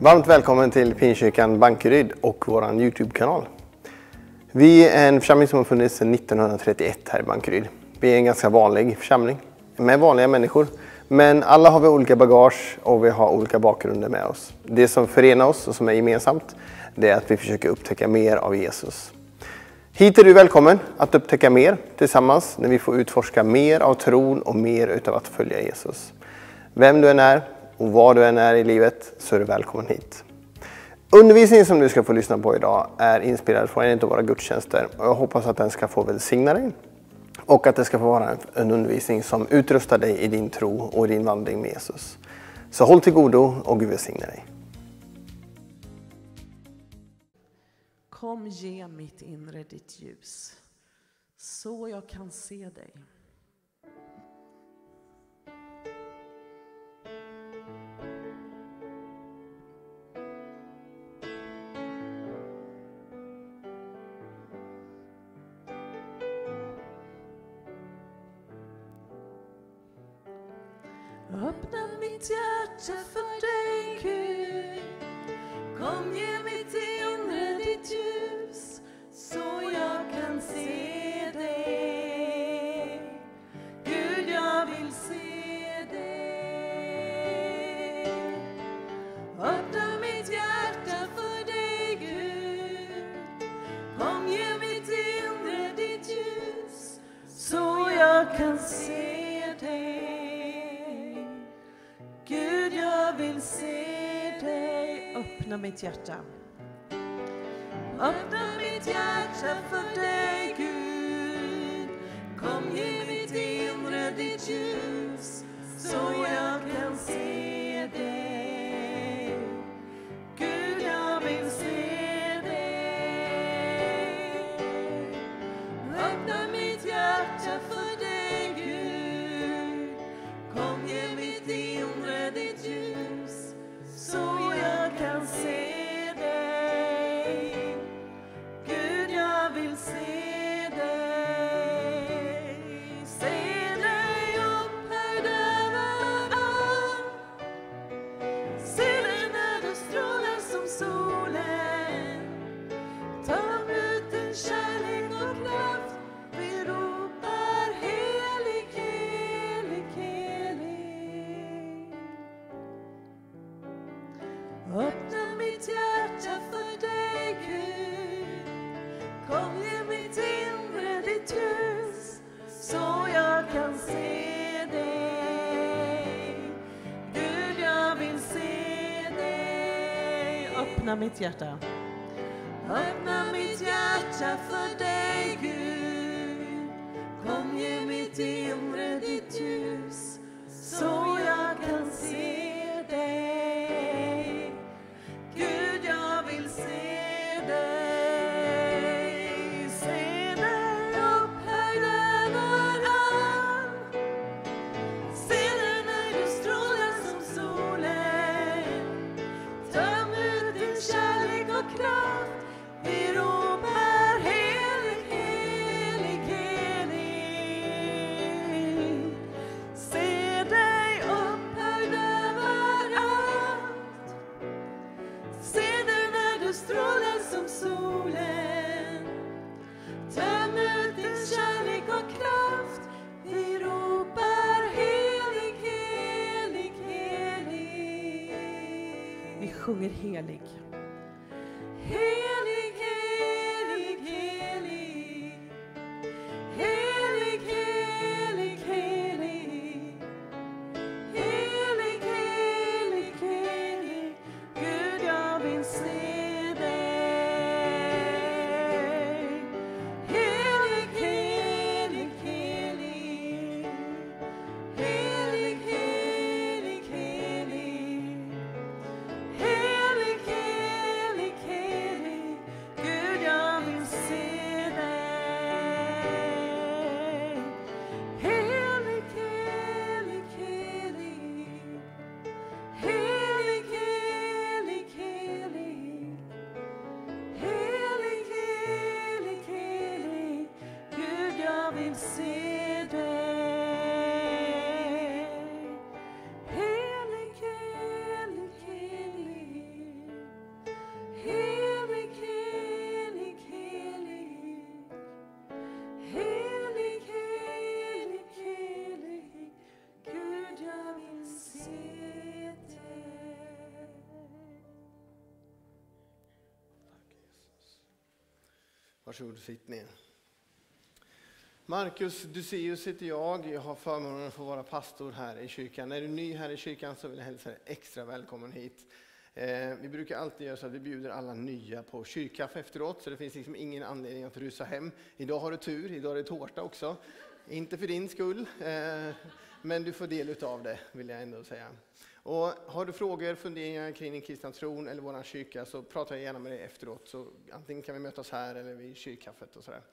Varmt välkommen till Pingstkyrkan Bankeryd och vår YouTube-kanal. Vi är en församling som har funnits sedan 1931 här i Bankeryd. Vi är en ganska vanlig församling med vanliga människor. Men alla har vi olika bagage och vi har olika bakgrunder med oss. Det som förenar oss och som är gemensamt, det är att vi försöker upptäcka mer av Jesus. Hit är du välkommen att upptäcka mer tillsammans när vi får utforska mer av tron och mer utav att följa Jesus. Vem du än är och var du än är i livet så är du välkommen hit. Undervisningen som du ska få lyssna på idag är inspirerad från en av våra gudstjänster. Och jag hoppas att den ska få välsigna dig. Och att det ska få vara en undervisning som utrustar dig i din tro och i din vandring med Jesus. Så håll till godo och Gud välsigna dig. Kom, ge mitt inre ditt ljus, så jag kan se dig. Öppna mitt hjärta för dig, Gud. Kom, ge mitt inre ditt ljus, så jag kan se dig. Gud, jag vill se dig. Öppna mitt hjärta för dig, Gud. Kom, ge mitt inre ditt ljus, så jag kan se dig. Gud, jag vill se dig. Öppna mitt hjärta. Öppna mitt hjärta för dig, Gud. Kom, ge mitt inre ditt ljus, så jag kan se dig. Gud, jag vill se dig. Öppna mitt hjärta för dig, Gud. Kom, ge mitt inre ditt ljus, så jag kan se dig. Gud, jag vill se dig. Se dig upphöjd över allt. Se dig när du strålar som solen. Ta ut din kärlek och kraft. Vi ropar helig, helig, helig. Öppna mitt hjärta för dig, Gud. Kom, ge mitt inre ditt ljus, så jag kan se dig. Gud, jag vill se dig. Öppna mitt hjärta. Öppna mitt hjärta för dig, Gud. Kom, ge mitt inre ditt ljus, så jag kan se dig. Gud, jag vill se dig. Se dig upphöjd över allt. Se dig när du strålar som solen. Töm ut din kärlek och kraft. Vi ropar helig, helig, helig. Se dig upphöjd över allt. Se dig när du strålar som solen. Töm ut din kärlek och kraft. Vi ropar helig, helig, helig. Vi sjunger helig. Helig, helig, helig. Helig, helig, helig. Helig, helig, helig. Gud, jag vill se dig. Helig, helig, helig. Helig, helig, helig. Helig, helig, helig. Gud, jag vill se dig. Helig, helig, helig. Helig, helig, helig. Helig, helig, helig. Gud, jag vill se dig. Helig, helig, helig. Varsågod och sitt ner. Marcus Duseus heter jag. Jag har förmånen att få vara pastor här i kyrkan. Är du ny här i kyrkan så vill jag hälsa dig extra välkommen hit. Vi brukar alltid göra så att vi bjuder alla nya på kyrkkaffe efteråt. Så det finns liksom ingen anledning att rusa hem. Idag har du tur, idag är det tårta också. Inte för din skull, men du får del av det vill jag ändå säga. Och har du frågor, funderingar kring din kristna tron eller våran kyrka så pratar jag gärna med dig efteråt. Så antingen kan vi mötas här eller vid kyrkkaffet och sådär.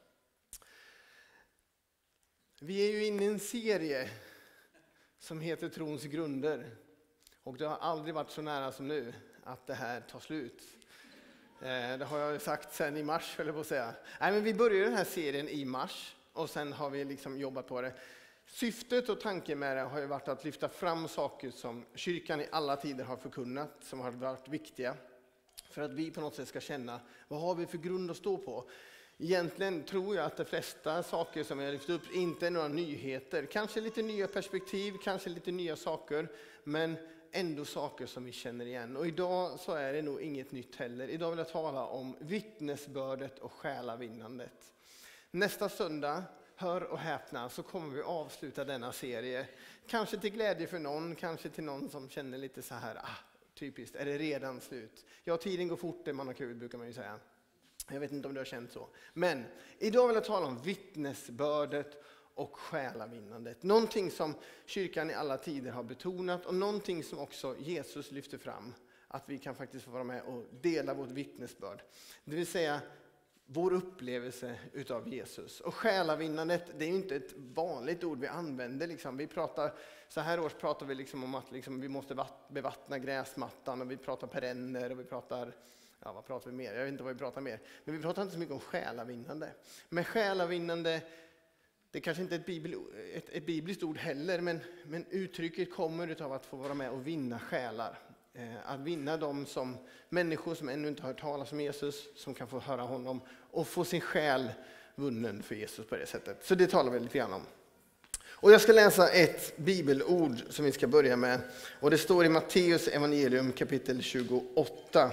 Vi är ju inne i en serie som heter Trons grunder. Och det har aldrig varit så nära som nu att det här tar slut. Det har jag sagt sedan i mars, eller på att säga. Nej, men vi började den här serien i mars och sen har vi liksom jobbat på det. Syftet och tanken med det har ju varit att lyfta fram saker som kyrkan i alla tider har förkunnat, som har varit viktiga. För att vi på något sätt ska känna, vad har vi för grund att stå på? Egentligen tror jag att de flesta saker som jag lyft upp inte är några nyheter. Kanske lite nya perspektiv, kanske lite nya saker, men ändå saker som vi känner igen. Och idag så är det nog inget nytt heller. Idag vill jag tala om vittnesbördet och själavinnandet. Nästa söndag, hör och häpna, så kommer vi avsluta denna serie. Kanske till glädje för någon, kanske till någon som känner lite så här, typiskt, är det redan slut? Ja, tiden går fort, det man har kul brukar man ju säga. Jag vet inte om du har känt så. Men idag vill jag tala om vittnesbördet och själavinnandet. Någonting som kyrkan i alla tider har betonat och någonting som också Jesus lyfter fram. Att vi kan faktiskt få vara med och dela vårt vittnesbörd. Det vill säga vår upplevelse utav Jesus. Och själavinnandet, det är ju inte ett vanligt ord vi använder. Liksom. Vi pratar, så här års pratar vi liksom om att liksom vi måste bevattna gräsmattan och vi pratar perenner och vi pratar... Ja, vad pratar vi mer? Jag vet inte vad vi pratar mer. Men vi pratar inte så mycket om själavinnande. Men själavinnande, det kanske inte är ett bibliskt ord heller, men uttrycket kommer av att få vara med och vinna själar. Att vinna dem som människor som ännu inte har hört talas om Jesus, som kan få höra honom och få sin själ vunnen för Jesus på det sättet. Så det talar vi lite grann om. Och jag ska läsa ett bibelord som vi ska börja med. Och det står i Matteus evangelium kapitel 28.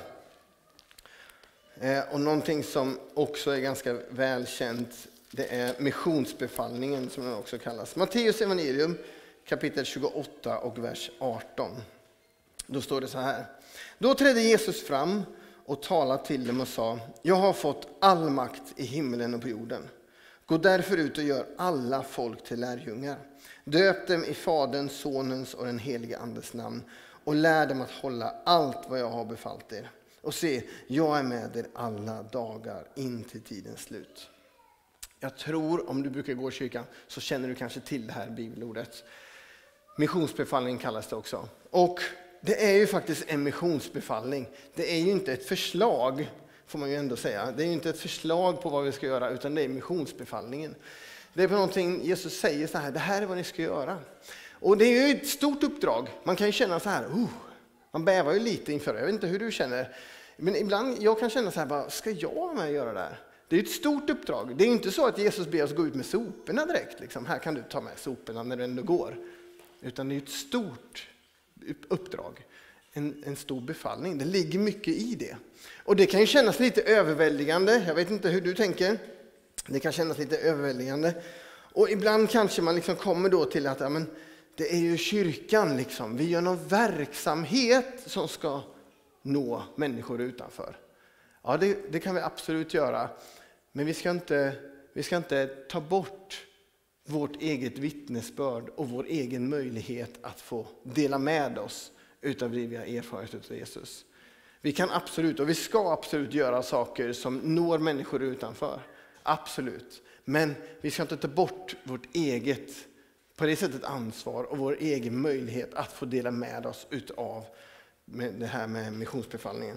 Och någonting som också är ganska välkänt, det är missionsbefallningen som den också kallas. Matteus evangelium kapitel 28 och vers 18. Då står det så här. Då trädde Jesus fram och talade till dem och sa: Jag har fått all makt i himlen och på jorden. Gå därför ut och gör alla folk till lärjungar. Döp dem i Faderns, Sonens och den helige Andes namn och lär dem att hålla allt vad jag har befallt er. Och se, jag är med er alla dagar in till tidens slut. Jag tror, om du brukar gå i kyrkan, så känner du kanske till det här bibelordet. Missionsbefallning kallas det också. Och det är ju faktiskt en missionsbefallning. Det är ju inte ett förslag, får man ju ändå säga. Det är ju inte ett förslag på vad vi ska göra, utan det är missionsbefallningen. Det är på någonting Jesus säger så här, det här är vad ni ska göra. Och det är ju ett stort uppdrag. Man kan ju känna så här, man bävar ju lite inför det. Jag vet inte hur du känner. Men ibland, jag kan känna så här, bara, ska jag vara med och göra det här? Det är ett stort uppdrag. Det är inte så att Jesus ber oss gå ut med soporna direkt. Liksom. Här kan du ta med soporna när du ändå går. Utan det är ett stort uppdrag. En stor befallning. Det ligger mycket i det. Och det kan ju kännas lite överväldigande. Jag vet inte hur du tänker. Det kan kännas lite överväldigande. Och ibland kanske man liksom kommer då till att det är ju kyrkan. Liksom. Vi gör någon verksamhet som ska nå människor utanför. Ja, det kan vi absolut göra. Men vi ska inte ta bort vårt eget vittnesbörd och vår egen möjlighet att få dela med oss utav det vi har erfarenhet av Jesus. Vi kan absolut och vi ska absolut göra saker som når människor utanför. Absolut. Men vi ska inte ta bort vårt eget, på det sättet, ansvar och vår egen möjlighet att få dela med oss utav med det här med missionsbefallningen.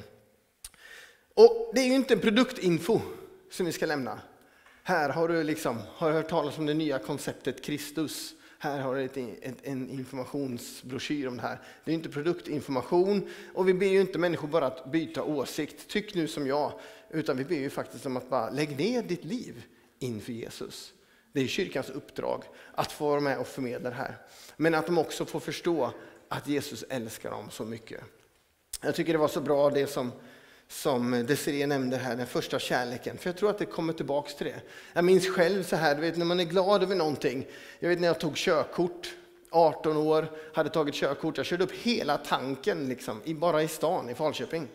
Och det är ju inte en produktinfo som vi ska lämna. Här har du hört talas om det nya konceptet Kristus. Här har du en informationsbroschyr om det här. Det är inte produktinformation och vi ber ju inte människor bara att byta åsikt. Tyck nu som jag. Utan vi ber ju faktiskt om att bara lägg ner ditt liv inför Jesus. Det är kyrkans uppdrag att få vara med och förmedla det här. Men att de också får förstå att Jesus älskar dem så mycket. Jag tycker det var så bra det som som Desiree nämnde här, den första kärleken. För jag tror att det kommer tillbaks till det. Jag minns själv så här, du vet, när man är glad över någonting. Jag vet när jag tog körkort, 18 år, hade tagit körkort. Jag körde upp hela tanken liksom, bara i stan, i Falköping.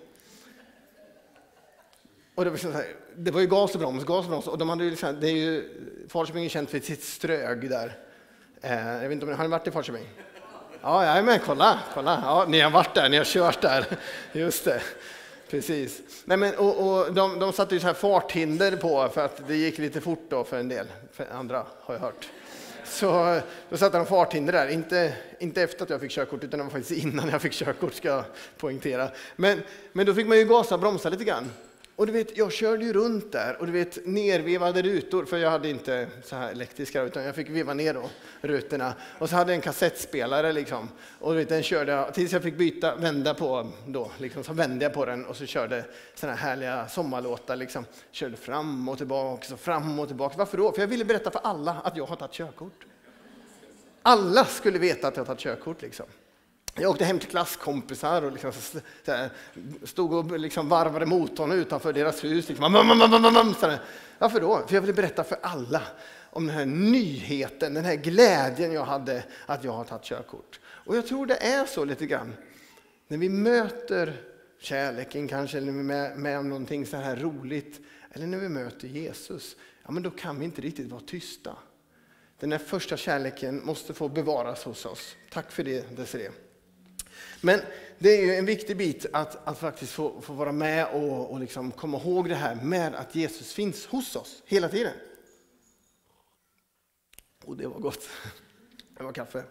Och det var ju gas och broms. Och de hade ju liksom, det är ju, Falköping är känt för sitt strög där. Jag vet inte om har ni varit i Falköping? Ja, jag är med, kolla. Ja, ni har varit där, ni har kört där. Just det, precis. Nej, men, och de satte ju så här farthinder på för att det gick lite fort då för en del. För andra har jag hört. Så då satte de farthinder där. Inte efter att jag fick körkort, utan det var faktiskt innan jag fick körkort, ska jag poängtera. Men då fick man ju gasa och bromsa lite grann. Och du vet, jag körde ju runt där och du vet, nervevade rutor, för jag hade inte så här elektriska, utan jag fick veva ner då, rutorna. Och så hade jag en kassettspelare liksom. Och du vet, den körde jag, tills jag fick vända på då, liksom, så vände jag på den och så körde såna här härliga sommarlåtar liksom. Körde fram och tillbaka och fram och tillbaka. Varför då? För jag ville berätta för alla att jag har tagit körkort. Alla skulle veta att jag har tagit körkort liksom. Jag åkte hem till klasskompisar och liksom så här, stod och liksom varvade motorn utanför deras hus. Liksom. Varför då? För jag ville berätta för alla om den här nyheten, den här glädjen jag hade att jag har tagit körkort. Och jag tror det är så lite grann. När vi möter kärleken kanske, eller med om någonting så här roligt, eller när vi möter Jesus, ja, men då kan vi inte riktigt vara tysta. Den här första kärleken måste få bevaras hos oss. Tack för det, Desiree. Men det är ju en viktig bit att faktiskt få vara med och liksom komma ihåg det här med att Jesus finns hos oss hela tiden. Och det var gott. Det var kaffe.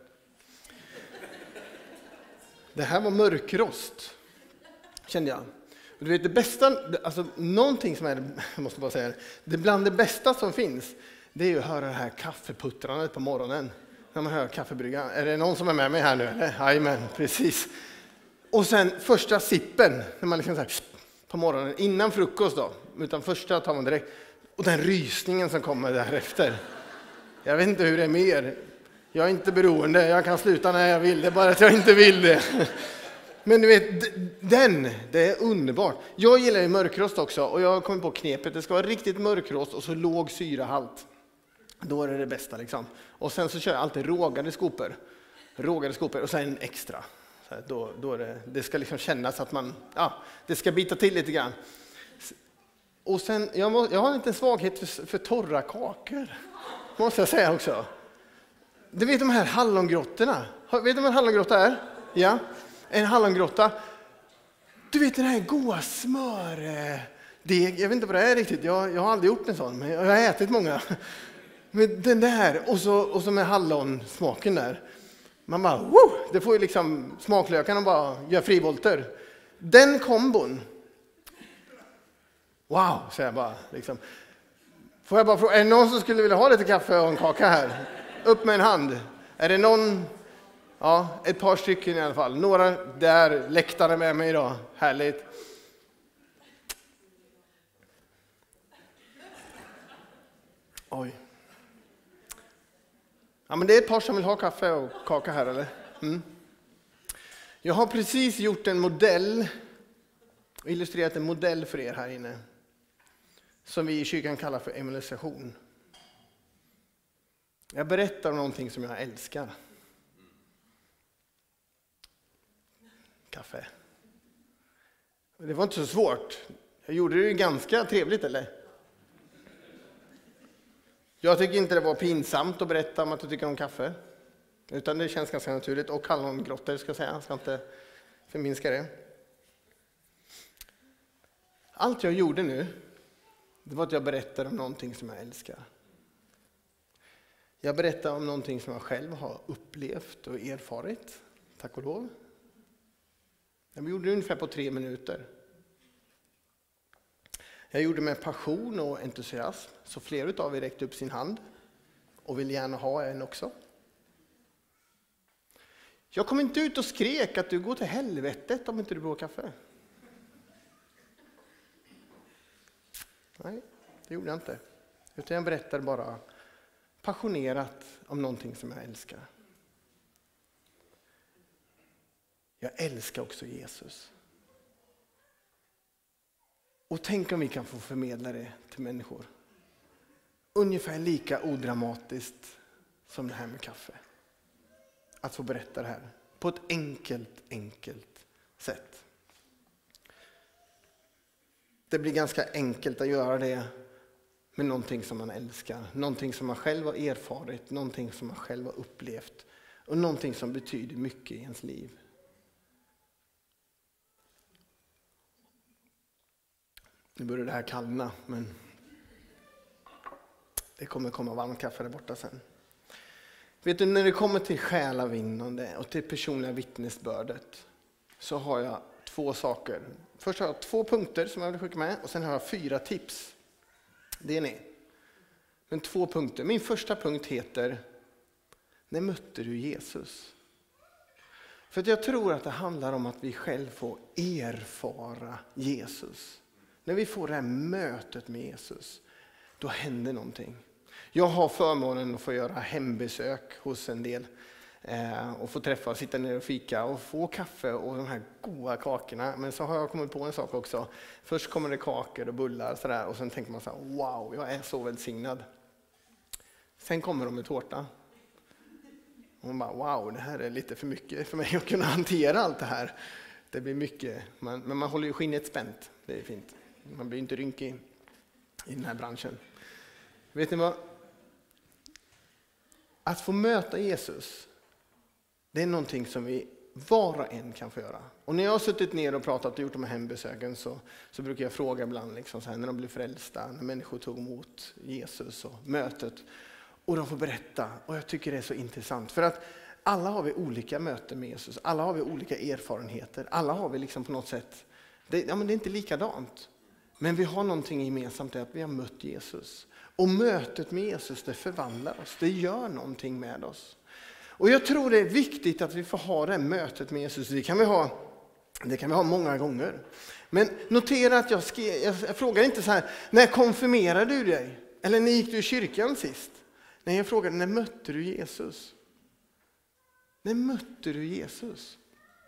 Det här var mörkrost, kände jag. Och du vet, det bästa, alltså någonting som är, jag måste bara säga det, bland det bästa som finns, det är ju att höra det här kaffeputtrandet på morgonen. När man hör kaffebryggan. Är det någon som är med mig här nu? Eller? Jajamän, precis. Och sen första sippen, när man liksom så här, på morgonen, innan frukost då. Utan första tar man direkt. Och den rysningen som kommer därefter. Jag vet inte hur det är med er. Jag är inte beroende, jag kan sluta när jag vill. Det är bara att jag inte vill det. Men du vet, det är underbart. Jag gillar ju mörkrost också. Och jag har kommit på knepet. Det ska vara riktigt mörkrost och så låg syrahalt. Då är det bästa liksom. Och sen så kör jag alltid rågade skopor och sen extra. Så här, då är det ska liksom kännas att man, ja, det ska bita till lite grann. Och sen, jag har inte en svaghet för torra kakor, måste jag säga också. Du vet de här hallongrottorna? Vet du vad en hallongrotta är? Ja, en hallongrotta. Du vet den här goda smördeg, jag vet inte vad det är riktigt, jag har aldrig gjort en sån, men jag har ätit många. Men den där, och så med hallonsmaken där. Man bara, wow, det får ju liksom smaklökarna bara göra frivolter. Den kombon. Wow, säger jag bara. Liksom. Får jag bara fråga, är det någon som skulle vilja ha lite kaffe och en kaka här? Upp med en hand. Är det någon? Ja, ett par stycken i alla fall. Några där läktare med mig idag. Härligt. Oj. Ja, men det är ett par som vill ha kaffe och kaka här, eller? Mm. Jag har precis gjort en modell, illustrerat en modell för er här inne. Som vi i kyrkan kallar för evangelisation. Jag berättar om någonting som jag älskar. Kaffe. Det var inte så svårt. Jag gjorde det ju ganska trevligt, eller? Jag tycker inte det var pinsamt att berätta om att jag tycker om kaffe. Utan det känns ganska naturligt. Och hallongrottor ska jag säga. Jag ska inte förminska det. Allt jag gjorde nu, det var att jag berättade om någonting som jag älskar. Jag berättade om någonting som jag själv har upplevt och erfarit. Tack och lov. Jag gjorde det ungefär på 3 minuter. Jag gjorde med passion och entusiasm, så fler av er räckte upp sin hand och vill gärna ha en också. Jag kom inte ut och skrek att du går till helvetet om inte du bor kaffe. Nej, det gjorde jag inte. Utan jag berättade bara passionerat om någonting som jag älskar. Jag älskar också Jesus. Och tänk om vi kan få förmedla det till människor. Ungefär lika odramatiskt som det här med kaffe. Att få berätta det här på ett enkelt sätt. Det blir ganska enkelt att göra det med någonting som man älskar. Någonting som man själv har erfarit, någonting som man själv har upplevt. Och någonting som betyder mycket i ens liv. Nu börjar det här kallna, men det kommer komma varmt kaffe där borta sen. Vet du, när det kommer till själavinnande och till personliga vittnesbördet så har jag 2 saker. Först har jag 2 punkter som jag vill skicka med och sen har jag 4 tips. Det är ni. Men 2 punkter. Min första punkt heter: när mötte du Jesus? För att jag tror att det handlar om att vi själv får erfara Jesus. När vi får det här mötet med Jesus, då händer någonting. Jag har förmånen att få göra hembesök hos en del. Och få träffa, sitta ner och fika och få kaffe och de här goda kakorna. Men så har jag kommit på en sak också. Först kommer det kakor och bullar och sådär. Och sen tänker man så här: wow, jag är så välsignad. Sen kommer de med tårta. Och man bara: wow, det här är lite för mycket för mig att kunna hantera allt det här. Det blir mycket. Men man håller ju skinnet spänt. Det är fint. Man blir inte rynkig i den här branschen. Vet ni vad? Att få möta Jesus, det är någonting som vi var och en kan få göra. Och när jag har suttit ner och pratat och gjort de här hembesöken så brukar jag fråga ibland liksom så här, när de blir frälsta, när människor tog emot Jesus och mötet. Och de får berätta. Och jag tycker det är så intressant. För att alla har vi olika möten med Jesus. Alla har vi olika erfarenheter. Alla har vi liksom på något sätt, det är inte likadant. Men vi har någonting gemensamt, att vi har mött Jesus. Och mötet med Jesus, det förvandlar oss. Det gör någonting med oss. Och jag tror det är viktigt att vi får ha det här mötet med Jesus. Det kan vi ha många gånger. Men notera att jag frågar inte så här: när konfirmerade du dig? Eller när gick du i kyrkan sist? Nej, jag frågade: när mötte du Jesus? När mötte du Jesus?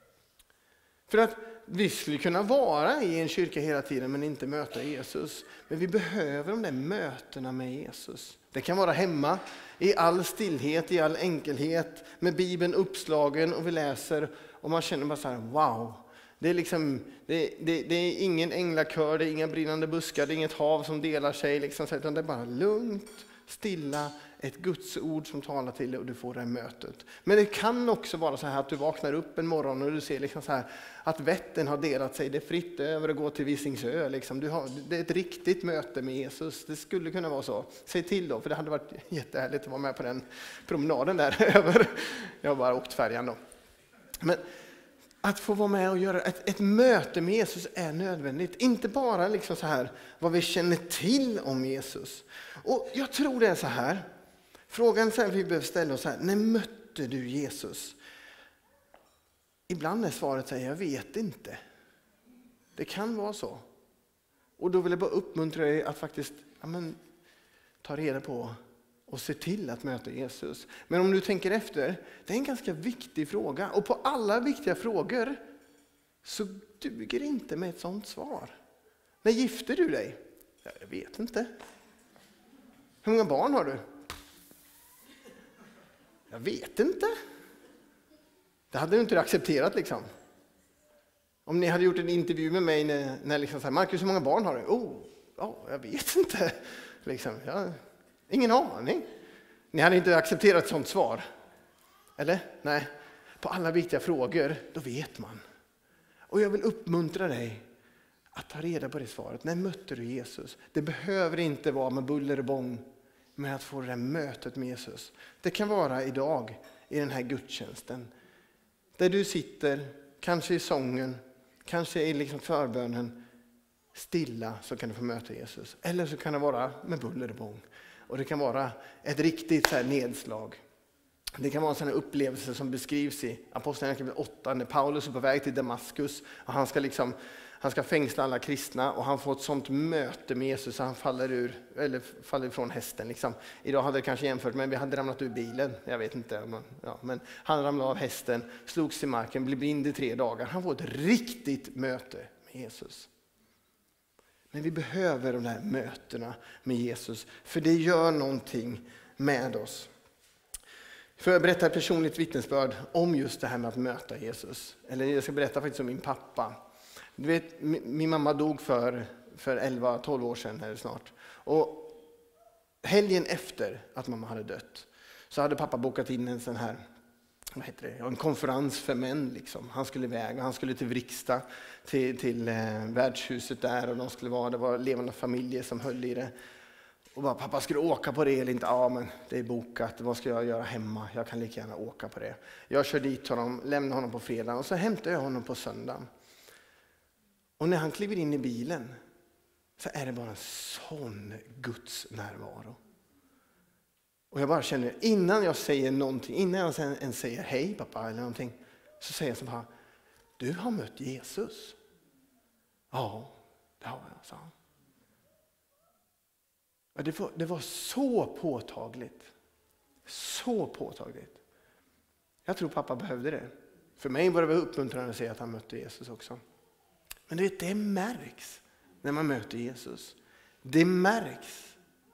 För att vi skulle kunna vara i en kyrka hela tiden men inte möta Jesus. Men vi behöver de där mötena med Jesus. Det kan vara hemma, i all stillhet, i all enkelhet, med Bibeln uppslagen och vi läser och man känner bara så här: wow. Det är liksom, det är ingen änglakör, det är inga brinnande buskar, det är inget hav som delar sig liksom, utan det är bara lugnt, stilla, ett Guds ord som talar till dig och du får det här mötet. Men det kan också vara så här att du vaknar upp en morgon och du ser liksom så här att Vättern har delat sig, det är fritt över att gå till Visingsö. Liksom. Det är ett riktigt möte med Jesus, det skulle kunna vara så. Säg till då, för det hade varit jättehärligt att vara med på den promenaden där över. Jag har bara åkt färjan då. Men att få vara med och göra ett möte med Jesus är nödvändigt. Inte bara liksom så här vad vi känner till om Jesus. Och jag tror det är så här. Frågan som vi behöver ställa oss här: när mötte du Jesus? Ibland är svaret så här: jag vet inte. Det kan vara så. Och då vill jag bara uppmuntra dig att faktiskt ta reda på och se till att möta Jesus. Men om du tänker efter, det är en ganska viktig fråga. Och på alla viktiga frågor så duger inte med ett sånt svar. När gifter du dig? Ja, jag vet inte. Hur många barn har du? Jag vet inte. Det hade du inte accepterat liksom. Om ni hade gjort en intervju med mig när liksom så här: Marcus, hur många barn har du? Jag vet inte. Liksom, ingen aning. Ni hade inte accepterat ett sånt svar. Eller? Nej. På alla viktiga frågor, då vet man. Och jag vill uppmuntra dig att ta reda på det svaret. När mötte du Jesus? Det behöver inte vara med buller och bång, med att få det här mötet med Jesus. Det kan vara idag i den här gudstjänsten. Där du sitter, kanske i sången, kanske i liksom förbönen, stilla, så kan du få möta Jesus. Eller så kan det vara med buller och bång. Och det kan vara ett riktigt så här nedslag. Det kan vara en sån här upplevelse som beskrivs i Apostlagärningarna 8 när Paulus är på väg till Damaskus. Och han ska fängsla alla kristna och han får ett sånt möte med Jesus så han faller ifrån hästen. Liksom. Idag hade det kanske jämfört, men vi hade ramlat ur bilen. Jag vet inte. Men han ramlade av hästen, slogs till marken, blev blind i 3 dagar. Han får ett riktigt möte med Jesus. Men vi behöver de här mötena med Jesus. För det gör någonting med oss. För jag berätta ett personligt vittnesbörd om just det här med att möta Jesus. Eller jag ska berätta faktiskt om min pappa. Du vet, min mamma dog för 11-12 år sedan eller snart. Och helgen efter att mamma hade dött så hade pappa bokat in en sån här, en konferens för män. Liksom. Han skulle iväg och han skulle till Vriksta, till värdshuset där. Och det var levande familjer som höll i det. Och bara, pappa skulle åka på det eller inte? Ja, men det är bokat. Vad ska jag göra hemma? Jag kan lika gärna åka på det. Jag kör dit honom, lämnar honom på fredag och så hämtar jag honom på söndagen. Och när han kliver in i bilen så är det bara en sån Guds närvaro. Och jag bara känner, innan jag säger någonting, innan jag ens säger hej pappa eller någonting, så säger jag så bara, du har mött Jesus. Ja, det har jag, sa han. Det var så påtagligt. Så påtagligt. Jag tror pappa behövde det. För mig var det uppmuntrande att säga att han mötte Jesus också. Men du vet, det märks när man möter Jesus. Det märks.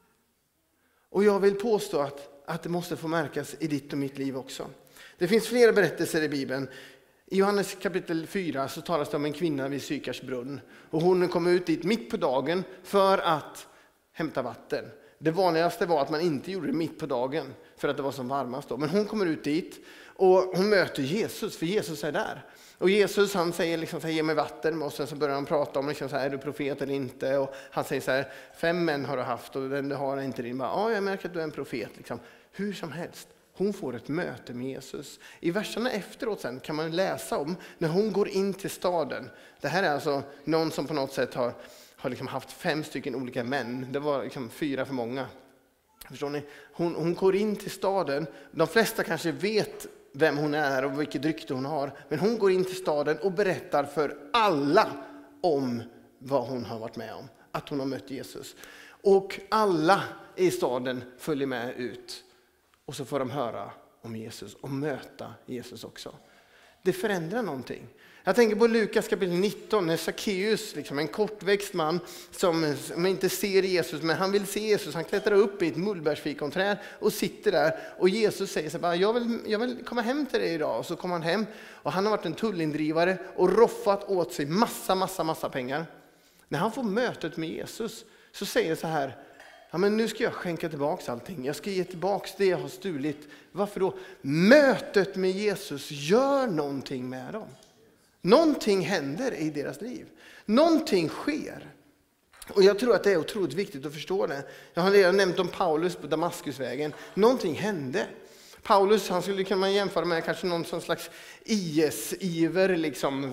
Och jag vill påstå att det måste få märkas i ditt och mitt liv också. Det finns flera berättelser i Bibeln. I Johannes kapitel 4 så talas det om en kvinna vid Sykars brunn. Och hon kom ut dit mitt på dagen för att hämta vatten. Det vanligaste var att man inte gjorde det mitt på dagen för att det var som varmast då. Men hon kommer ut dit och hon möter Jesus, för Jesus är där. Och Jesus, han säger liksom så här, ge mig vatten. Och sen så börjar han prata om liksom så här, är du profet eller inte? Och han säger så här, 5 män har du haft och den du har inte din. Ja, jag märker att du är en profet. Liksom. Hur som helst, hon får ett möte med Jesus. I verserna efteråt sen kan man läsa om när hon går in till staden. Det här är alltså någon som på något sätt har liksom haft 5 stycken olika män. Det var liksom 4 för många. Förstår ni? Hon går in till staden. De flesta kanske vet vem hon är och vilket rykte hon har. Men hon går in till staden och berättar för alla om vad hon har varit med om. Att hon har mött Jesus. Och alla i staden följer med ut. Och så får de höra om Jesus och möta Jesus också. Det förändrar någonting. Jag tänker på Lukas kapitel 19 när Sackeus, liksom en kortväxt man som inte ser Jesus, men han vill se Jesus. Han klättrar upp i ett mullbärsfikonträd och sitter där. Och Jesus säger så här, jag vill komma hem till dig idag. Och så kommer han hem och han har varit en tullindrivare och roffat åt sig massa pengar. När han får mötet med Jesus så säger han så här, ja, men nu ska jag skänka tillbaka allting. Jag ska ge tillbaka det jag har stulit. Varför då? Mötet med Jesus gör någonting med dem. Någonting händer i deras liv. Någonting sker. Och jag tror att det är otroligt viktigt att förstå det. Jag har redan nämnt om Paulus på Damaskusvägen. Någonting hände. Paulus, han skulle kunna jämföra med kanske någon sån slags IS-iver liksom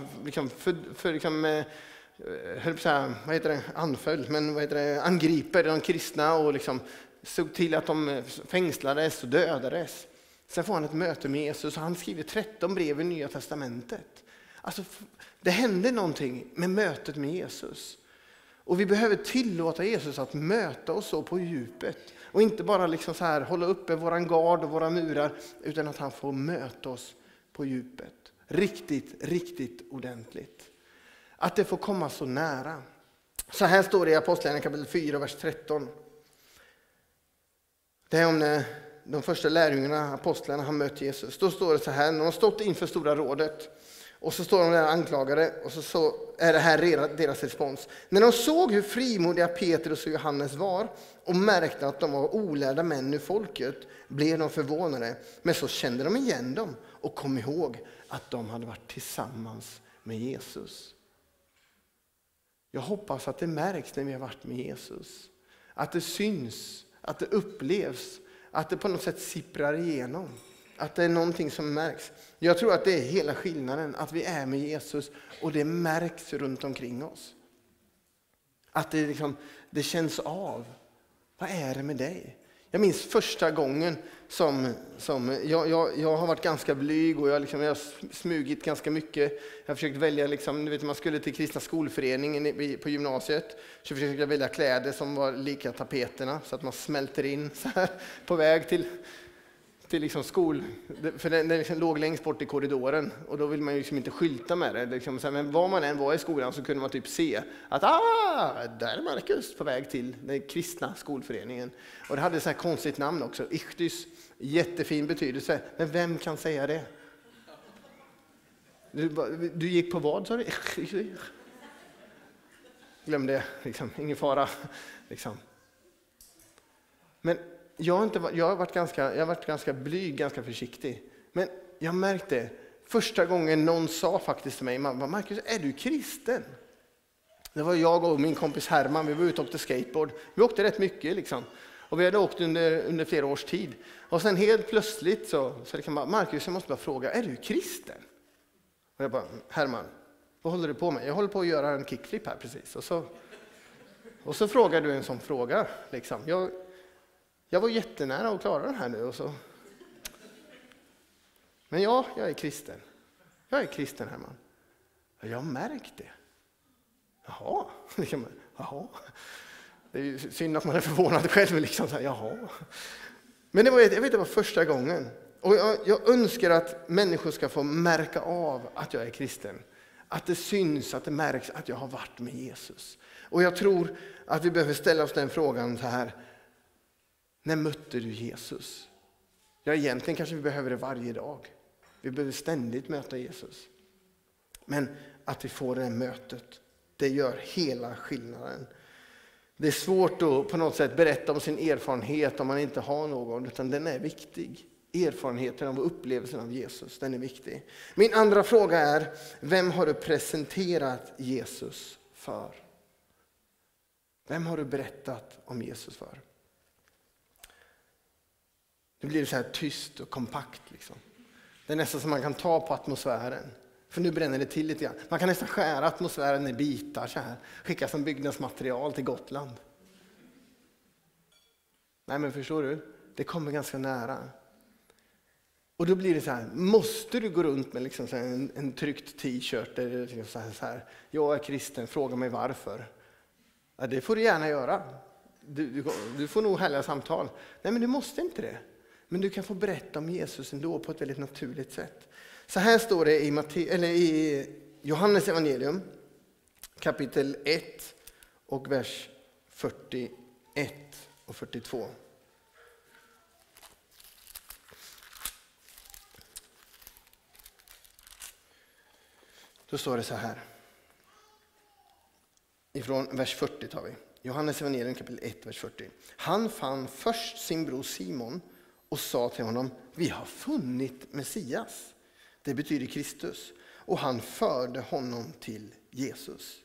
angriper de kristna och liksom såg till att de fängslades och dödades. Sen får han ett möte med Jesus och han skriver 13 brev i Nya testamentet. Alltså, det hände någonting med mötet med Jesus. Och vi behöver tillåta Jesus att möta oss så på djupet. Och inte bara liksom så här hålla uppe våran gard och våra murar, utan att han får möta oss på djupet. Riktigt ordentligt. Att det får komma så nära. Så här står det i Apostlagärningarna kapitel 4, vers 13. Det är om när de första lärjungarna, apostlarna, har mött Jesus. Då står det så här, när de har stått inför stora rådet. Och så står de där anklagade och så är det här deras respons. När de såg hur frimodiga Petrus och Johannes var och märkte att de var olärda män ur folket blev de förvånade. Men så kände de igen dem och kom ihåg att de hade varit tillsammans med Jesus. Jag hoppas att det märks när vi har varit med Jesus. Att det syns, att det upplevs, att det på något sätt sipprar igenom. Att det är någonting som märks. Jag tror att det är hela skillnaden. Att vi är med Jesus och det märks runt omkring oss. Att det känns av. Vad är det med dig? Jag minns första gången som jag har varit ganska blyg och jag har smugit ganska mycket. Jag har försökt välja, man skulle till kristna skolföreningen på gymnasiet. Så försökte jag välja kläder som var lika tapeterna så att man smälter in så här på väg till till liksom för den liksom låg längst bort i korridoren och då vill man ju liksom inte skylta med det. Liksom, men var man än var i skolan så kunde man typ se att där är Marcus på väg till den kristna skolföreningen. Och det hade så här konstigt namn också, Ichtys, jättefin betydelse. Men vem kan säga det? Du gick på vad, sa du? Glöm det, liksom. Ingen fara. Liksom. Men jag har varit ganska blyg, ganska försiktig. Men jag märkte första gången någon sa faktiskt till mig, Marcus, är du kristen? Det var jag och min kompis Herman, vi var ute och åkte skateboard. Vi åkte rätt mycket liksom. Och vi hade åkt under flera års tid. Och sen helt plötsligt så det kan man, Marcus, jag måste bara fråga, är du kristen? Och jag bara, Herman, vad håller du på med? Jag håller på att göra en kickflip här precis. Och så frågar du en sån fråga. Liksom. Jag var jättenära att klara den här nu. Men ja, jag är kristen. Jag är kristen, Herman. Och jag har märkt det. Jaha. Jaha. Det är ju synd att man är förvånad själv. Liksom. Jaha. Men det var första gången. Och jag önskar att människor ska få märka av att jag är kristen. Att det syns, att det märks att jag har varit med Jesus. Och jag tror att vi behöver ställa oss den frågan så här. När mötte du Jesus? Ja, egentligen kanske vi behöver det varje dag. Vi behöver ständigt möta Jesus. Men att vi får det mötet, det gör hela skillnaden. Det är svårt att på något sätt berätta om sin erfarenhet om man inte har någon, utan den är viktig. Erfarenheten av upplevelsen av Jesus, den är viktig. Min andra fråga är, vem har du presenterat Jesus för? Vem har du berättat om Jesus för? Nu blir det så här tyst och kompakt. Liksom. Det är nästan som man kan ta på atmosfären. För nu bränner det till lite grann. Man kan nästan skära atmosfären i bitar så här. Skicka som byggnadsmaterial till Gotland. Nej, men förstår du? Det kommer ganska nära. Och då blir det så här, måste du gå runt med liksom så här en tryckt t-shirt där det är så här, jag är kristen, fråga mig varför. Ja, det får du gärna göra. Du får nog härliga samtal. Nej, men du måste inte det. Men du kan få berätta om Jesus ändå på ett väldigt naturligt sätt. Så här står det i Johannes evangelium, kapitel 1 och vers 41 och 42. Då står det så här. Ifrån vers 40 tar vi. Johannes evangelium kapitel 1, vers 40. Han fann först sin bror Simon och sa till honom, vi har funnit Messias. Det betyder Kristus. Och han förde honom till Jesus.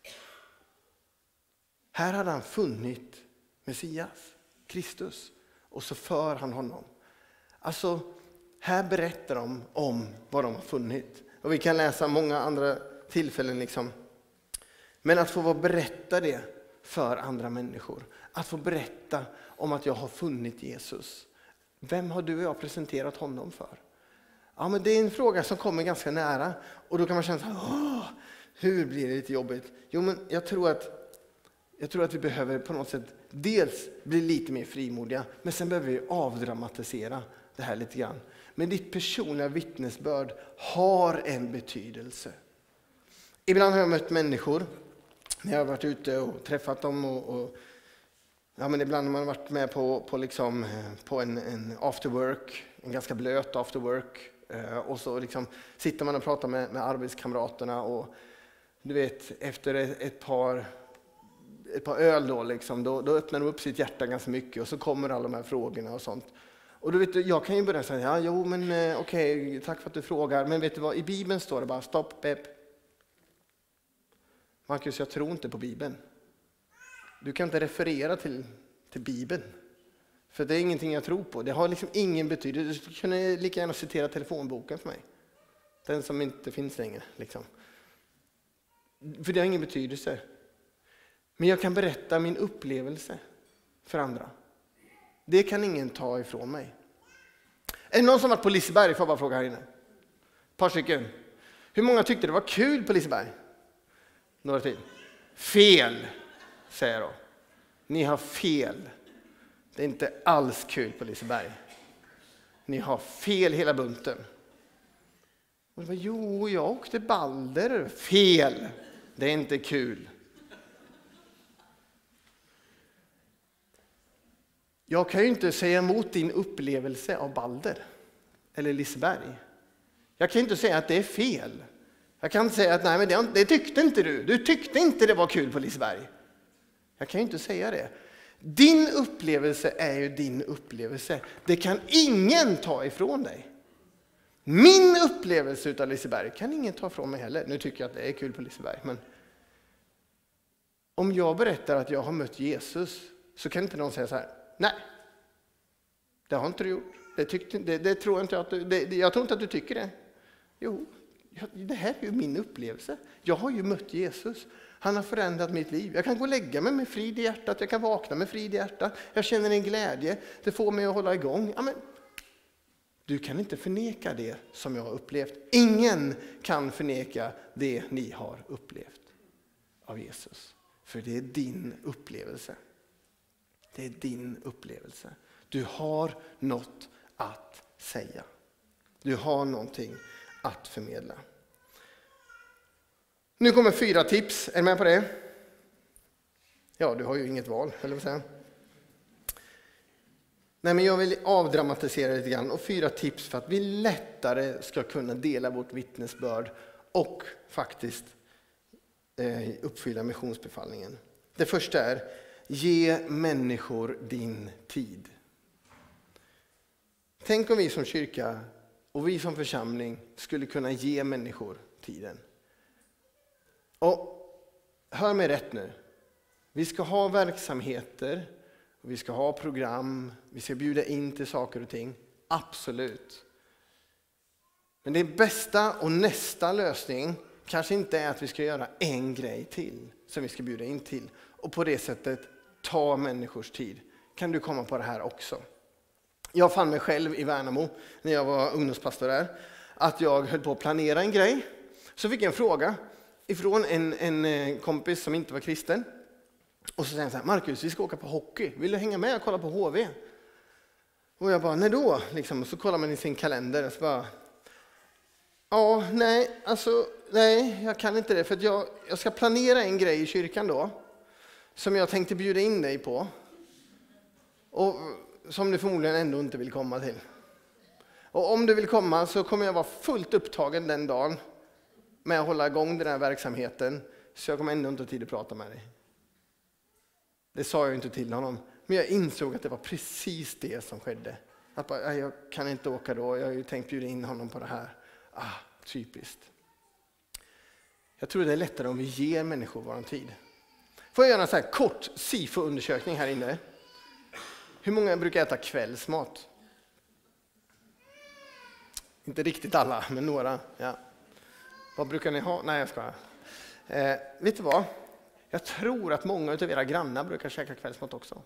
Här hade han funnit Messias, Kristus. Och så för han honom. Alltså, här berättar de om vad de har funnit. Och vi kan läsa många andra tillfällen liksom. Men att få berätta det för andra människor. Att få berätta om att jag har funnit Jesus. Vem har du och jag presenterat honom för? Ja, men det är en fråga som kommer ganska nära. Och då kan man känna så här, hur blir det lite jobbigt? Jo, men jag tror att vi behöver på något sätt dels bli lite mer frimodiga. Men sen behöver vi avdramatisera det här lite grann. Men ditt personliga vittnesbörd har en betydelse. Ibland har jag mött människor när jag har varit ute och träffat dem ja, men ibland har man varit med på en after work, en ganska blöt after work, och så liksom sitter man och pratar med arbetskamraterna och du vet efter ett par öl då liksom, då öppnar de upp sitt hjärta ganska mycket och så kommer alla de här frågorna och sånt. Och då vet du, jag kan ju börja säga, okej, tack för att du frågar, men vet du vad, i Bibeln står det bara stopp, pep. Marcus, jag tror inte på Bibeln. Du kan inte referera till Bibeln. För det är ingenting jag tror på. Det har liksom ingen betydelse. Du kan lika gärna citera telefonboken för mig. Den som inte finns längre. Liksom. För det har ingen betydelse. Men jag kan berätta min upplevelse för andra. Det kan ingen ta ifrån mig. Är det någon som varit på Liseberg? Får jag bara fråga här inne. Ett par stycken. Hur många tyckte det var kul på Liseberg? Några till. Fel, säger jag då. Ni har fel. Det är inte alls kul på Liseberg. Ni har fel hela bunten. Och det var, jo, jag åkte Balder. Fel. Det är inte kul. Jag kan ju inte säga emot din upplevelse av Balder eller Liseberg. Jag kan inte säga att det är fel. Jag kan inte säga att nej, men det tyckte inte du. Du tyckte inte det var kul på Liseberg. Jag kan ju inte säga det. Din upplevelse är ju din upplevelse. Det kan ingen ta ifrån dig. Min upplevelse av Liseberg kan ingen ta ifrån mig heller. Nu tycker jag att det är kul på Liseberg. Men om jag berättar att jag har mött Jesus så kan inte någon säga så här. Nej, det har inte du gjort. Det tror jag inte att jag tror inte att du tycker det. Jo, det här är ju min upplevelse. Jag har ju mött Jesus. Han har förändrat mitt liv. Jag kan gå och lägga mig med frid i hjärtat. Jag kan vakna med frid i hjärtat. Jag känner en glädje. Det får mig att hålla igång. Ja, men, du kan inte förneka det som jag har upplevt. Ingen kan förneka det ni har upplevt av Jesus. För det är din upplevelse. Det är din upplevelse. Du har något att säga. Du har någonting att förmedla. Nu kommer 4 tips. Är du med på det? Ja, du har ju inget val, eller vad säger jag? Nej, men jag vill avdramatisera lite grann och 4 tips för att vi lättare ska kunna dela vårt vittnesbörd och faktiskt uppfylla missionsbefallningen. Det första är: ge människor din tid. Tänk om vi som kyrka och vi som församling skulle kunna ge människor tiden. Och hör mig rätt nu. Vi ska ha verksamheter, vi ska ha program, vi ska bjuda in till saker och ting. Absolut. Men det bästa och nästa lösning kanske inte är att vi ska göra en grej till som vi ska bjuda in till. Och på det sättet ta människors tid. Kan du komma på det här också? Jag fann mig själv i Värnamo när jag var ungdomspastor där. Att jag höll på att planera en grej. Så fick jag en fråga ifrån en kompis som inte var kristen. Och så säger han så här: Marcus, vi ska åka på hockey. Vill du hänga med och kolla på HV? Och jag bara, när då? Liksom, och så kollar man i sin kalender och så bara, ja, nej, jag kan inte det. För att jag ska planera en grej i kyrkan då. Som jag tänkte bjuda in dig på. Och som du förmodligen ändå inte vill komma till. Och om du vill komma så kommer jag vara fullt upptagen den dagen med att hålla igång den här verksamheten. Så jag kommer ändå inte ha tid att prata med dig. Det sa jag inte till honom. Men jag insåg att det var precis det som skedde. Att bara, jag kan inte åka då. Jag har ju tänkt bjuda in honom på det här. Typiskt. Jag tror det är lättare om vi ger människor vår tid. Får jag göra en så här kort SIFO-undersökning här inne? Hur många brukar äta kvällsmat? Inte riktigt alla, men några. Ja. Vad brukar ni ha? Nej, jag ska. Vet du vad? Jag tror att många av era grannar brukar käka kvällsmat också.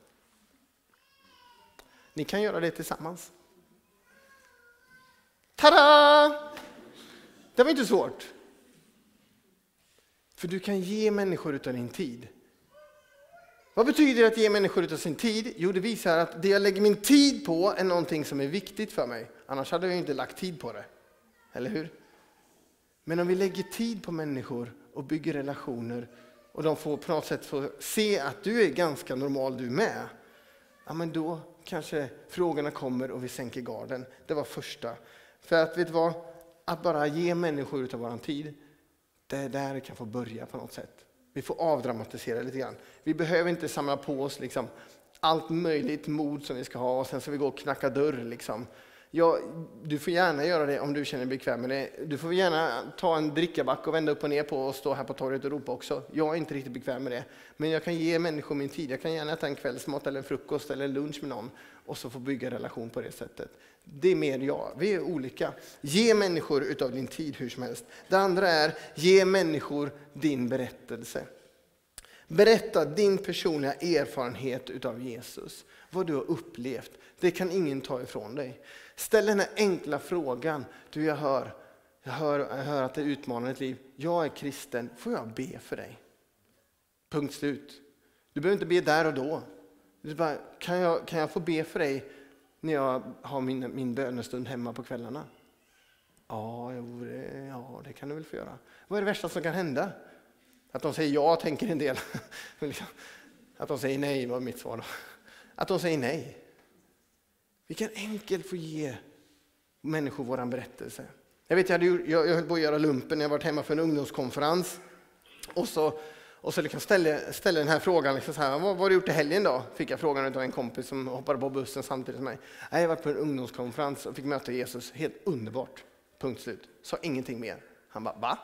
Ni kan göra det tillsammans. Tada! Det var inte svårt. För du kan ge människor utav din tid. Vad betyder det att ge människor utav sin tid? Jo, det visar att det jag lägger min tid på är någonting som är viktigt för mig. Annars hade jag inte lagt tid på det. Eller hur? Men om vi lägger tid på människor och bygger relationer och de får på något sätt få se att du är ganska normal du med. Ja, men då kanske frågorna kommer och vi sänker garden. Det var första. För att vet du vad? Att bara ge människor utav våran tid, det är där det kan få börja på något sätt. Vi får avdramatisera lite grann. Vi behöver inte samla på oss liksom allt möjligt mod som vi ska ha och sen så vi går och knacka dörr liksom. Ja, du får gärna göra det om du känner dig bekväm med det. Du får gärna ta en drickaback och vända upp och ner på och stå här på torget och ropa också. Jag är inte riktigt bekväm med det. Men jag kan ge människor min tid. Jag kan gärna äta en kvällsmat eller en frukost eller en lunch med någon. Och så få bygga relation på det sättet. Det är mer jag. Vi är olika. Ge människor utav din tid hur som helst. Det andra är, ge människor din berättelse. Berätta din personliga erfarenhet utav Jesus. Vad du har upplevt. Det kan ingen ta ifrån dig. Ställ den här enkla frågan. Du, jag hör att det utmanar ditt liv. Jag är kristen. Får jag be för dig? Punkt slut. Du behöver inte be där och då. Du bara, kan jag få be för dig när jag har min bönestund hemma på kvällarna? Ja, det kan du väl få göra. Vad är det värsta som kan hända? Att de säger ja, tänker en del. Att de säger nej var mitt svar då. Att de säger nej. Vi kan enkelt få ge människor våran berättelse. Jag vet, jag höll på att göra lumpen när jag var hemma för en ungdomskonferens. Och så liksom ställde den här frågan, liksom så här, vad har du gjort i helgen då? Fick jag frågan av en kompis som hoppade på bussen samtidigt som mig. Jag var på en ungdomskonferens och fick möta Jesus. Helt underbart. Punkt slut. Sa ingenting mer. Han bara, va?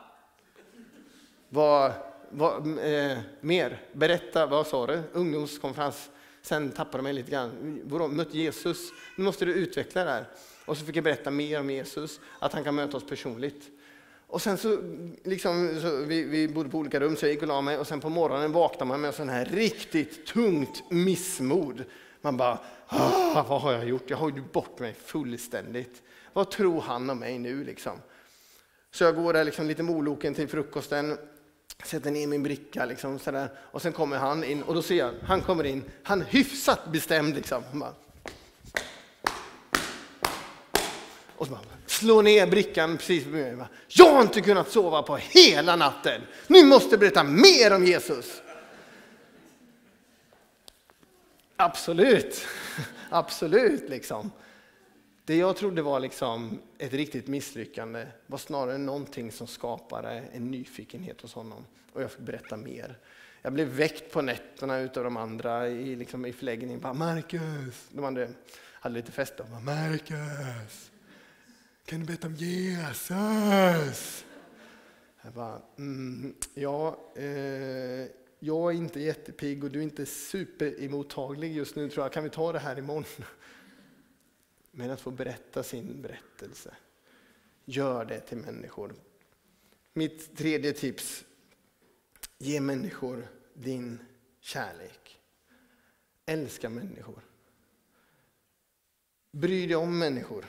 Vad mer? Berätta, vad sa du? Ungdomskonferens. Sen tappade jag mig lite grann. Mött Jesus. Nu måste du utveckla det här. Och så fick jag berätta mer om Jesus. Att han kan möta oss personligt. Och sen så, vi bodde på olika rum så jag gick och la mig. Och sen på morgonen vaknade man med sån här riktigt tungt missmod. Man bara, vad har jag gjort? Jag har ju bort mig fullständigt. Vad tror han om mig nu liksom? Så jag går där liksom lite moloken till frukosten. Sätter ner min bricka liksom sådär. Och sen kommer han in och då ser jag, han kommer in. Han är hyfsat bestämd liksom. Han bara, och så bara slår ner brickan precis med mig. Jag har inte kunnat sova på hela natten. Nu måste jag berätta mer om Jesus. Absolut. Absolut liksom. Det jag trodde var liksom ett riktigt misslyckande var snarare någonting som skapade en nyfikenhet hos honom. Och jag fick berätta mer. Jag blev väckt på nätterna utav de andra i förläggningen. Bara, Marcus! De andra hade lite fest då. Marcus! Kan du berätta om Jesus? Jag bara, jag är inte jättepigg och du är inte superemottaglig just nu tror jag. Kan vi ta det här imorgon? Men att få berätta sin berättelse. Gör det till människor. Mitt tredje tips. Ge människor din kärlek. Älska människor. Bry dig om människor.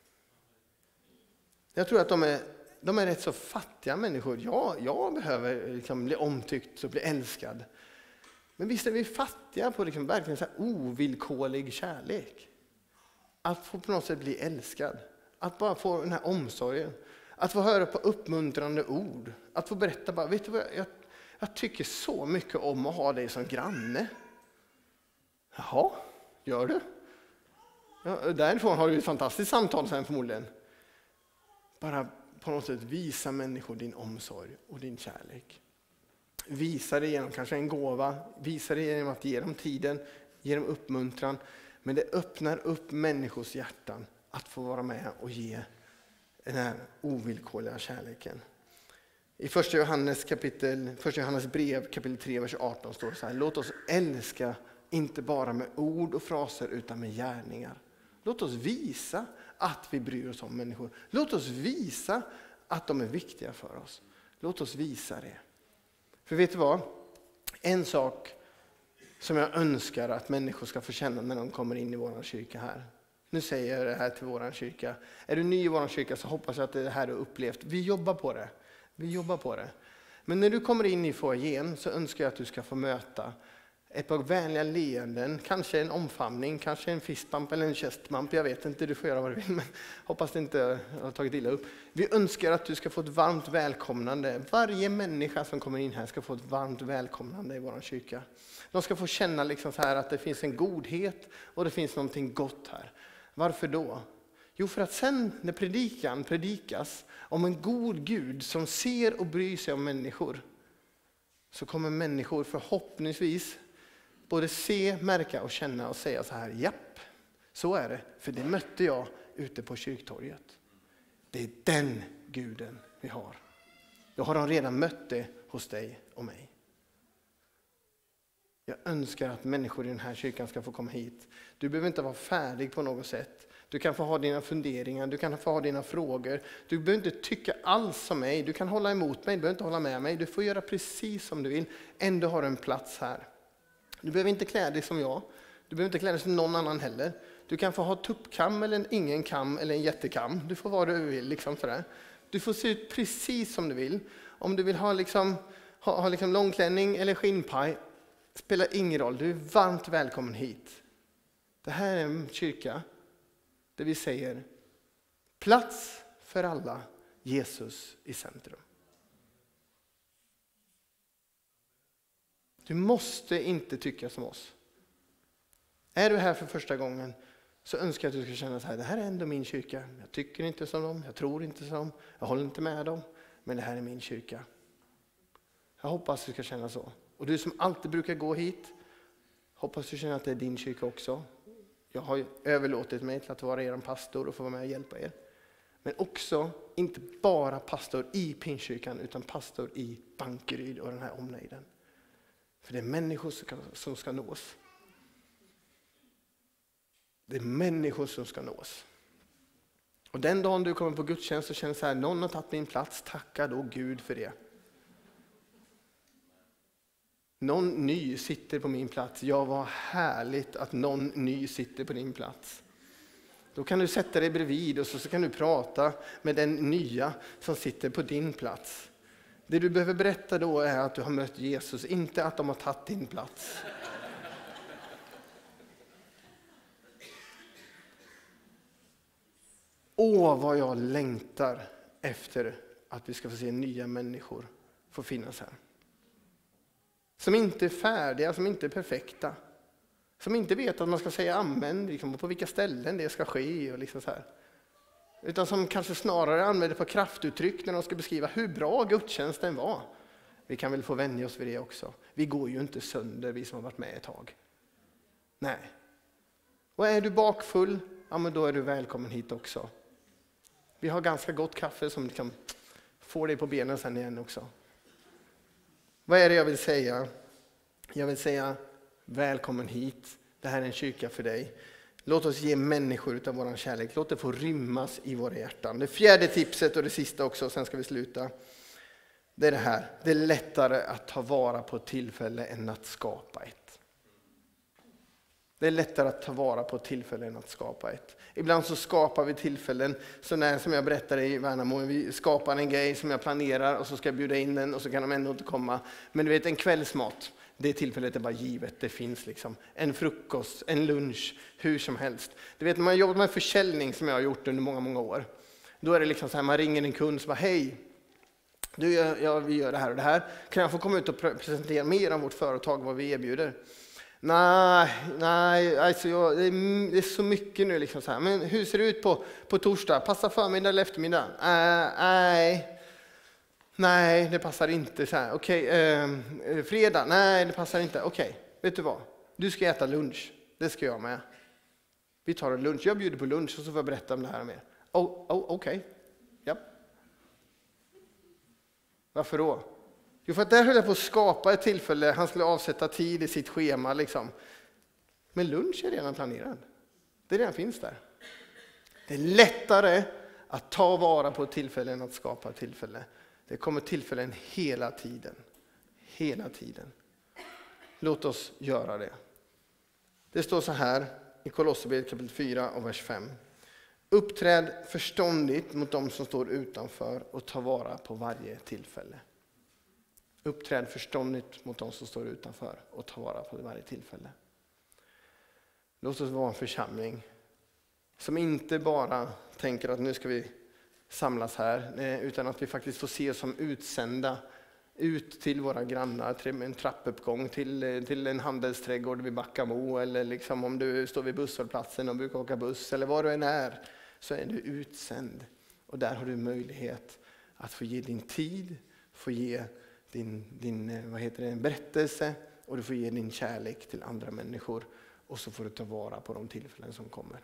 Jag tror att de är rätt så fattiga människor. Jag behöver liksom bli omtyckt och bli älskad. Men visst är vi fattiga på liksom verkligen så här ovillkorlig kärlek. Att få på något sätt bli älskad. Att bara få den här omsorgen. Att få höra på uppmuntrande ord. Att få berätta bara, vet du vad, jag tycker så mycket om att ha dig som granne. Jaha, gör du? Ja, därifrån har du ett fantastiskt samtal sen förmodligen. Bara på något sätt visa människor din omsorg och din kärlek. Visa det genom kanske en gåva. Visa det genom att ge dem tiden. Ge dem uppmuntran. Men det öppnar upp människors hjärtan att få vara med och ge den här ovillkorliga kärleken. I första Johannes brev kapitel 3 vers 18 står det så här. Låt oss älska inte bara med ord och fraser utan med gärningar. Låt oss visa att vi bryr oss om människor. Låt oss visa att de är viktiga för oss. Låt oss visa det. För vet du vad? En sak som jag önskar att människor ska få känna när de kommer in i vår kyrka här. Nu säger jag det här till vår kyrka. Är du ny i vår kyrka så hoppas jag att det här du upplevt. Vi jobbar på det. Vi jobbar på det. Men när du kommer in i foajén så önskar jag att du ska få möta ett par vänliga leenden. Kanske en omfamning, kanske en fistbump eller en chestbump. Jag vet inte, du får göra vad du vill. Men hoppas det inte har tagit illa upp. Vi önskar att du ska få ett varmt välkomnande. Varje människa som kommer in här ska få ett varmt välkomnande i vår kyrka. De ska få känna liksom så här att det finns en godhet och det finns någonting gott här. Varför då? Jo, för att sen när predikan predikas om en god Gud som ser och bryr sig om människor så kommer människor förhoppningsvis både se, märka och känna och säga så här, japp, så är det. För det mötte jag ute på kyrktorget. Det är den guden vi har. Jag har redan mött det hos dig och mig. Jag önskar att människor i den här kyrkan ska få komma hit. Du behöver inte vara färdig på något sätt. Du kan få ha dina funderingar, du kan få ha dina frågor. Du behöver inte tycka alls som mig. Du kan hålla emot mig, du behöver inte hålla med mig. Du får göra precis som du vill. Ändå har du en plats här. Du behöver inte klä dig som jag. Du behöver inte klä dig som någon annan heller. Du kan få ha tuppkam eller en ingen kam eller en jättekam. Du får vara du vill. Liksom sådär. Du får se ut precis som du vill. Om du vill ha långklänning eller skinnpaj. Spelar ingen roll. Du är varmt välkommen hit. Det här är en kyrka där vi säger plats för alla, Jesus i centrum. Du måste inte tycka som oss. Är du här för första gången så önskar jag att du ska känna så här: det här är ändå min kyrka. Jag tycker inte som dem, jag tror inte som dem, jag håller inte med dem. Men det här är min kyrka. Jag hoppas att du ska känna så. Och du som alltid brukar gå hit, hoppas du känner att det är din kyrka också. Jag har överlåtit mig till att vara er pastor och få vara med och hjälpa er. Men också, inte bara pastor i Pingstkyrkan, utan pastor i Bankeryd och den här omnejden. För det är människor som ska nås. Det är människor som ska nås. Och den dagen du kommer på gudstjänst och känner så här: någon har tagit min plats, tacka då Gud för det. Någon ny sitter på min plats. Ja, vad härligt att någon ny sitter på din plats. Då kan du sätta dig bredvid och så kan du prata med den nya som sitter på din plats. Det du behöver berätta då är att du har mött Jesus, inte att de har tagit din plats. Åh, vad jag längtar efter att vi ska få se nya människor få finnas här. Som inte är färdiga, som inte är perfekta. Som inte vet att man ska säga amen, liksom, på vilka ställen det ska ske. Och liksom så här. Utan som kanske snarare använder på kraftuttryck när de ska beskriva hur bra gudstjänsten var. Vi kan väl få vänja oss vid det också. Vi går ju inte sönder, vi som har varit med ett tag. Nej. Och är du bakfull, ja men då är du välkommen hit också. Vi har ganska gott kaffe som kan få dig på benen sen igen också. Vad är det jag vill säga? Jag vill säga välkommen hit. Det här är en kyrka för dig. Låt oss ge människor utav våran kärlek. Låt det få rymmas i våra hjärtan. Det fjärde tipset och det sista också, sen ska vi sluta. Det är det här. Det är lättare att ta vara på ett tillfälle än att skapa ett. Det är lättare att ta vara på ett tillfälle än att skapa ett. Ibland så skapar vi tillfällen. Så när, som jag berättade i Värnamo, vi skapar en grej som jag planerar och så ska jag bjuda in den och så kan de ändå inte komma. Men du vet, en kvällsmat, det tillfället är bara givet. Det finns liksom en frukost, en lunch, hur som helst. Du vet, när man jobbar med försäljning som jag har gjort under många, många år. Då är det liksom så här, man ringer en kund och bara: hej, du, vi gör det här och det här. Kan jag få komma ut och presentera mer om vårt företag, vad vi erbjuder? Nej, alltså det är så mycket nu liksom så här. Men hur ser det ut på torsdag? Passar förmiddag eller eftermiddag? Nej, det passar inte så här. Okej, fredag? Nej, det passar inte. Okej, vet du vad? Du ska äta lunch. Det ska jag med. Vi tar en lunch. Jag bjuder på lunch och så får jag berätta om det här med. Okej. Ja. Varför då? Jo, för att där höll jag på att skapa ett tillfälle. Han skulle avsätta tid i sitt schema liksom. Men lunch är redan planerad. Det redan finns där. Det är lättare att ta vara på ett tillfälle än att skapa ett tillfälle. Det kommer tillfällen hela tiden. Hela tiden. Låt oss göra det. Det står så här i Kolosserbrevet kapitel 4 och vers 5. Uppträd förståndigt mot dem som står utanför och ta vara på varje tillfälle. Uppträd förståndigt mot dem som står utanför och ta vara på varje tillfälle. Låt oss vara en församling som inte bara tänker att nu ska vi samlas här, utan att vi faktiskt får se oss som utsända ut till våra grannar, till en trappuppgång, till en handelsträdgård vid Backamo, eller liksom om du står vid busshållplatsen och brukar åka buss, eller var du än är, så är du utsänd. Och där har du möjlighet att få ge din tid, få ge din berättelse, och du får ge din kärlek till andra människor, och så får du ta vara på de tillfällen som kommer.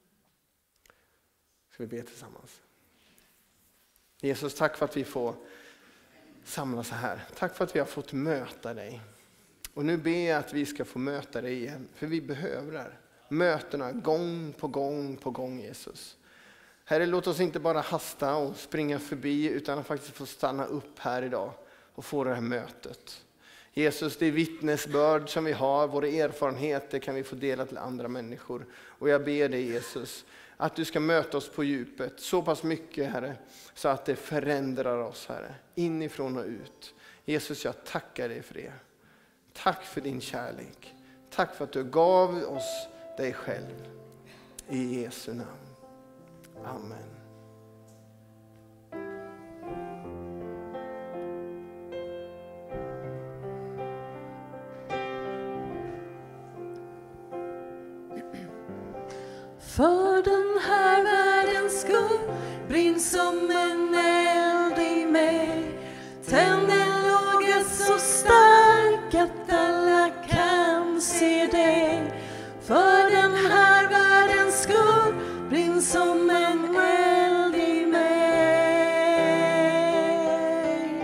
Ska vi be tillsammans? Jesus, tack för att vi får samlas här. Tack för att vi har fått möta dig. Och nu ber jag att vi ska få möta dig igen, för vi behöver det här. Mötena gång på gång, Jesus. Herre, låt oss inte bara hasta och springa förbi, utan att faktiskt få stanna upp här idag och få det här mötet. Jesus, det är vittnesbörd som vi har, våra erfarenheter kan vi få dela till andra människor. Och jag ber dig, Jesus, att du ska möta oss på djupet så pass mycket, Herre, så att det förändrar oss, Herre, inifrån och ut. Jesus, jag tackar dig för det. Tack för din kärlek. Tack för att du gav oss dig själv. I Jesu namn. Amen. För den här världens skull, brinn som en eld i mig. Tänd en låga så stark att alla kan se dig. För den här världens skull, brinn som en eld i mig.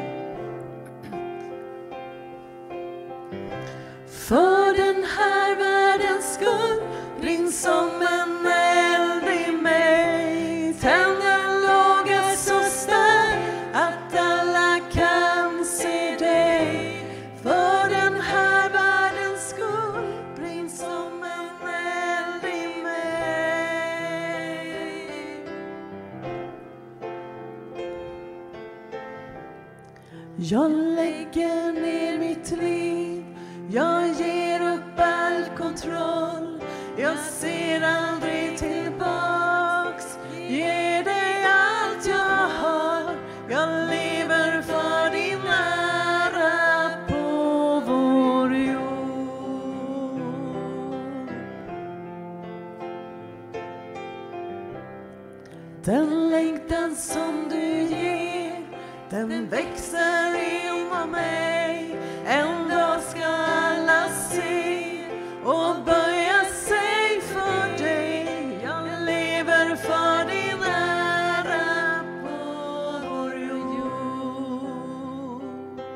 För den här världens skull, brinn som en eld i mig. Tänd en låga så stark att alla kan se dig. För den här världens skull, brinn som en eld i mig. Jag lägger ner mitt liv, jag ger upp all kontroll. Jag ser aldrig tillbaks, ger dig allt jag har. Jag lever för din ära på vår jord. Den längtan som du ger, den växer inom mig. En dag ska alla se och böja sig för dig. Jag lever för din ära på vår jord.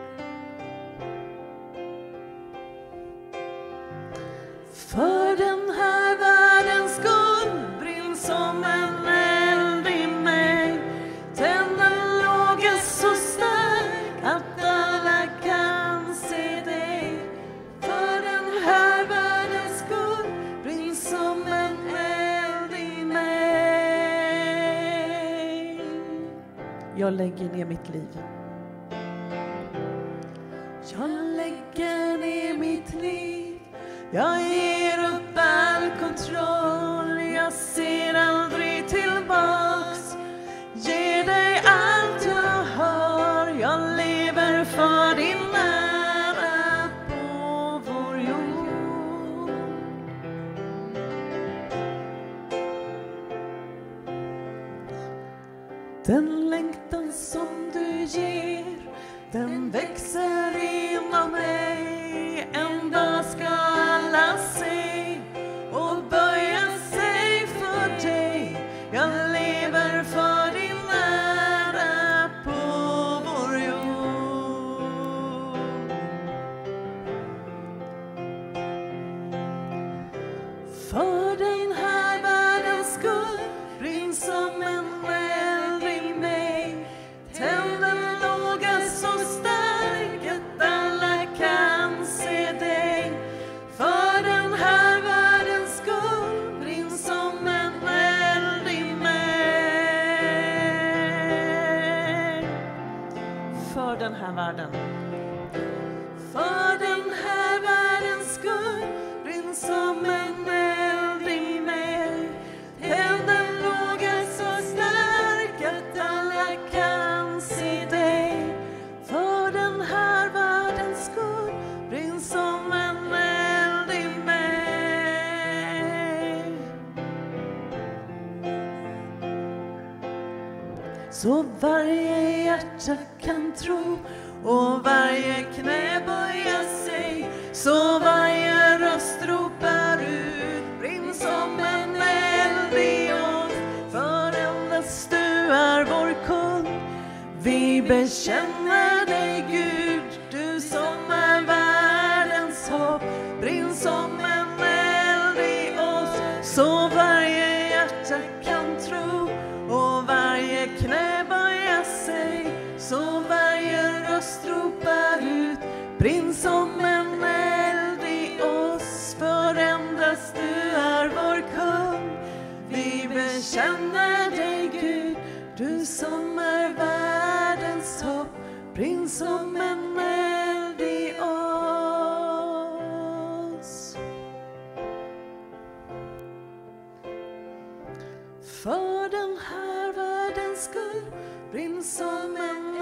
För den här världens skull, brinn som en eld i mig. Tänd en låga så stark att alla kan se dig. För den här världens skull, brinn som en eld i mig. Jag lägger ner mitt liv. Jag lägger ner mitt liv. Jag ger upp all kontroll. Jag ser aldrig tillbaks. Ge dig allt jag har. Jag lever för din ära på vår jord. Den längtan som du ger, den växer inom mig. En dag ska alla se och böja sig för dig. Jag lever för din ära på vår jord. För den här världens skull, brinn som en eld i mig. Tänd en låga så stark att alla kan se dig. För den här världens skull, brinn som en eld i mig. För den här världen. För den här världens skull, brinn som en eld i mig. Tänd en låga så stark att alla kan se dig. För den här världens skull, brinn som en eld i mig. Så varje hjärta kan tro och varje knä böja sig. Så varje röst ropar ut, brinn som en eld i oss. För endast du är vår kung. Vi bekänner dig Gud, du som är världens hopp. Brinn som en eld i oss. Så varje hjärta kan tro och varje knä böja sig. Så varje röst ropar ut, brinn som en eld i oss. För endast du är vår kung. Vi bekänner dig Gud, du som är världens hopp. Brinn som en eld i oss. för den här världens skull. Brinn som en